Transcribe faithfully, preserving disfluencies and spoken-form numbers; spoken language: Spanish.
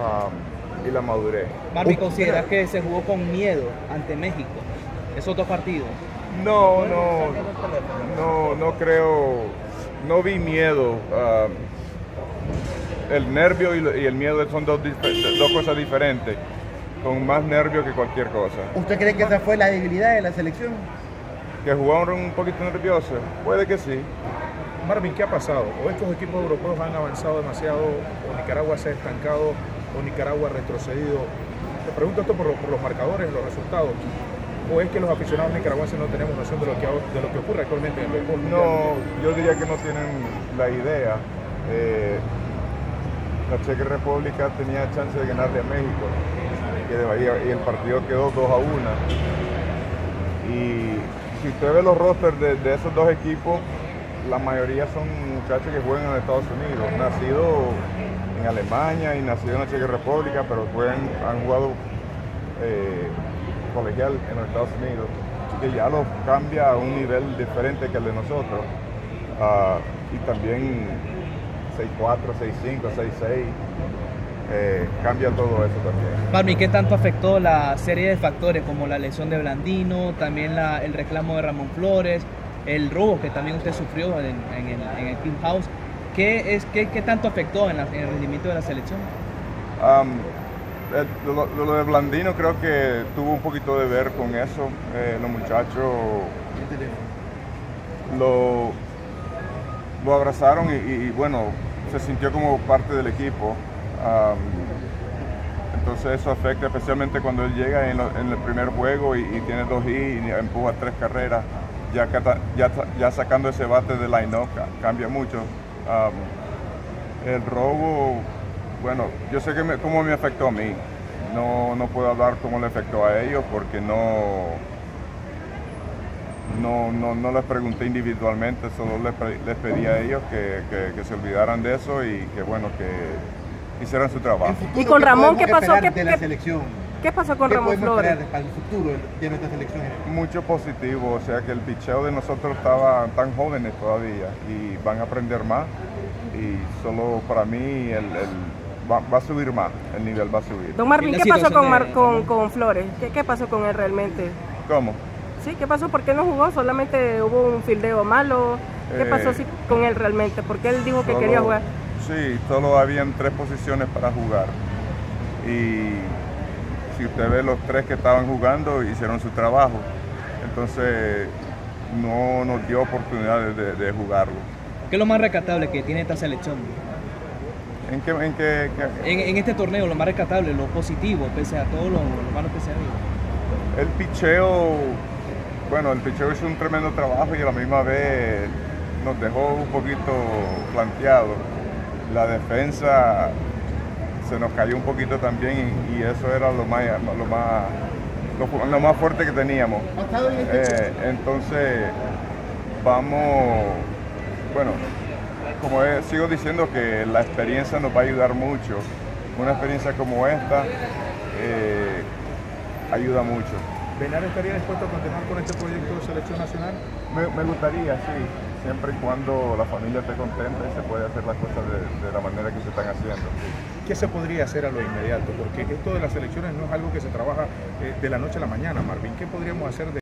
um, y la madurez. Marvin, ¿consideras que se jugó con miedo ante México esos dos partidos? No, no, no, no creo, no vi miedo. Um, el nervio y, y el miedo son dos, dos cosas diferentes, con más nervio que cualquier cosa. ¿Usted cree que esa fue la debilidad de la selección? ¿Que jugaron un poquito nerviosos? Puede que sí. Marvin, ¿qué ha pasado? ¿O estos equipos europeos han avanzado demasiado, o Nicaragua se ha estancado, o Nicaragua ha retrocedido? Te pregunto esto por, lo, por los marcadores, los resultados. ¿O es que los aficionados nicaragüenses no tenemos noción de lo que, de lo que ocurre actualmente en el béisbol? No, yo diría que no tienen la idea. Eh, la Checa República tenía chance de ganarle a México, y el partido quedó dos a uno. Y si usted ve los rosters de, de esos dos equipos, la mayoría son muchachos que juegan en Estados Unidos, nacidos en Alemania y nacidos en la Checa República, pero juegan, han jugado eh, colegial en los Estados Unidos, que ya los cambia a un nivel diferente que el de nosotros. Uh, y también seis cuatro, seis cinco, seis seis, eh, cambia todo eso también. Marvin, ¿qué tanto afectó la serie de factores como la lesión de Blandino, también la, el reclamo de Ramón Flores, el robo que también usted sufrió en, en, el, en el Clubhouse? ¿Qué, es, qué, qué tanto afectó en, la, en el rendimiento de la selección? Um, el, lo, lo de Blandino creo que tuvo un poquito de ver con eso. Eh, los muchachos lo, lo abrazaron y, y, y bueno, se sintió como parte del equipo. Um, entonces eso afecta especialmente cuando él llega en, lo, en el primer juego y, y tiene dos hits y empuja tres carreras. Ya, ya, ya sacando ese bate de line-up cambia mucho. Um, el robo, bueno, yo sé que me, cómo me afectó a mí. No, no puedo hablar cómo le afectó a ellos porque no, no, no, no les pregunté individualmente, solo les, les pedí a ellos que, que, que se olvidaran de eso y que bueno, que hicieran su trabajo. ¿Y con Ramón qué pasó? ¿Qué, de la selección? ¿Qué pasó con ¿Qué Ramón Flores? para el futuro de nuestra selección? Mucho positivo, o sea que el picheo de nosotros estaba tan jóvenes todavía y van a aprender más y solo para mí el, el, va, va a subir más, el nivel va a subir. Don Marvin, ¿qué pasó con, Mar, con, con Flores? ¿Qué, ¿Qué pasó con él realmente? ¿Cómo? Sí, ¿qué pasó? ¿Por qué no jugó? ¿Solamente hubo un fildeo malo? ¿Qué eh, pasó sí, con él realmente? ¿Por qué él dijo que solo, quería jugar? Sí, solo habían tres posiciones para jugar y si usted ve los tres que estaban jugando hicieron su trabajo, entonces no nos dio oportunidad de, de jugarlo. ¿Qué es lo más rescatable que tiene esta selección? ¿En qué? En, qué, qué? En, en este torneo, lo más rescatable, lo positivo, pese a todo lo, lo malo que se ha visto. El picheo, bueno, el picheo hizo un tremendo trabajo y a la misma vez nos dejó un poquito planteado. La defensa se nos cayó un poquito también y, y eso era lo más, lo más, lo, lo más fuerte que teníamos. Eh, entonces vamos, bueno, como es, sigo diciendo que la experiencia nos va a ayudar mucho. Una experiencia como esta eh, ayuda mucho. ¿Benar estaría dispuesto a continuar con este proyecto de selección nacional? Me, me gustaría, sí, siempre y cuando la familia esté contenta y se puede hacer las cosas de, de la manera que se están haciendo. ¿Qué se podría hacer a lo inmediato? Porque esto de las elecciones no es algo que se trabaja eh, de la noche a la mañana, Marvin. ¿Qué podríamos hacer de